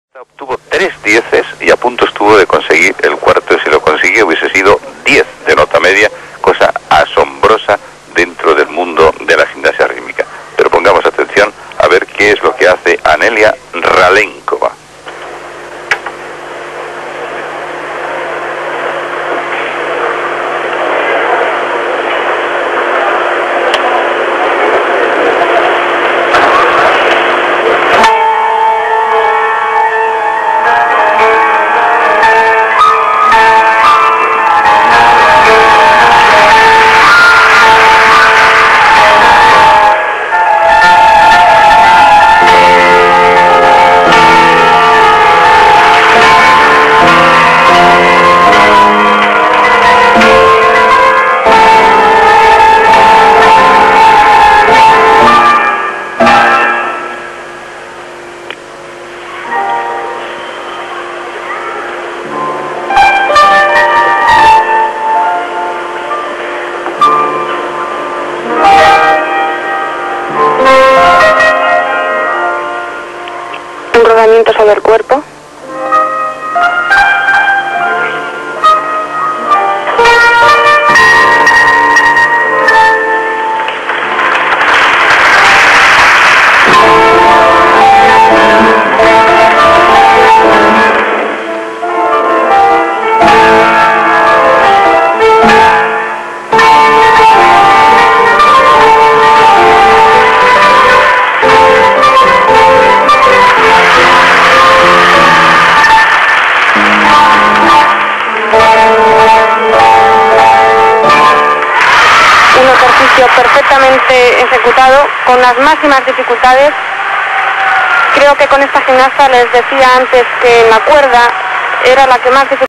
Obtuvo 3 dieces y a punto estuvo de conseguir el cuarto. Si lo consiguió hubiese sido 10 de nota media, cosa asombrosa dentro del mundo de la gimnasia rítmica. Pero pongamos atención a ver qué es lo que hace Anelia Ralenkova. Un rodamiento sobre el cuerpo. Perfectamente ejecutado, con las máximas dificultades. Creo que con esta gimnasta les decía antes que la cuerda era la que más dificultades